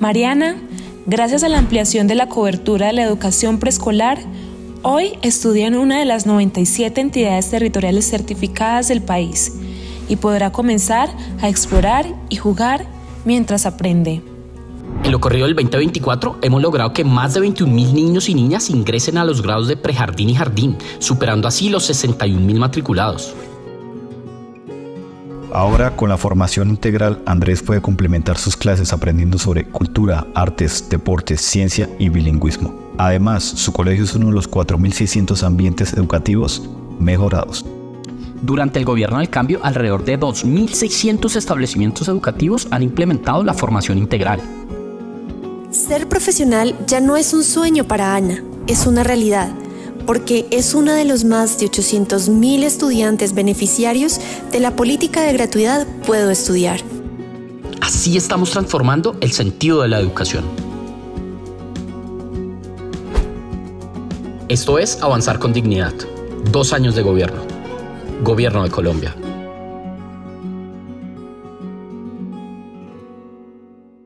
Mariana, gracias a la ampliación de la cobertura de la educación preescolar, hoy estudia en una de las 97 entidades territoriales certificadas del país y podrá comenzar a explorar y jugar mientras aprende. En lo corrido del 2024 hemos logrado que más de 21.000 niños y niñas ingresen a los grados de prejardín y jardín, superando así los 61.000 matriculados. Ahora, con la formación integral, Andrés puede complementar sus clases aprendiendo sobre cultura, artes, deportes, ciencia y bilingüismo. Además, su colegio es uno de los 4.600 ambientes educativos mejorados. Durante el gobierno del cambio, alrededor de 2.600 establecimientos educativos han implementado la formación integral. Ser profesional ya no es un sueño para Ana, es una realidad, porque es uno de los más de 800.000 estudiantes beneficiarios de la política de gratuidad Puedo Estudiar. Así estamos transformando el sentido de la educación. Esto es Avanzar con Dignidad. 2 años de gobierno. Gobierno de Colombia.